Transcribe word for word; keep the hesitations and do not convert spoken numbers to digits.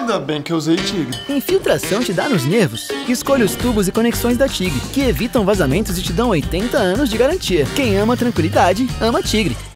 Ainda bem que eu usei Tigre. Infiltração te dá nos nervos? Escolha os tubos e conexões da Tigre, que evitam vazamentos e te dão oitenta anos de garantia. Quem ama tranquilidade, ama Tigre.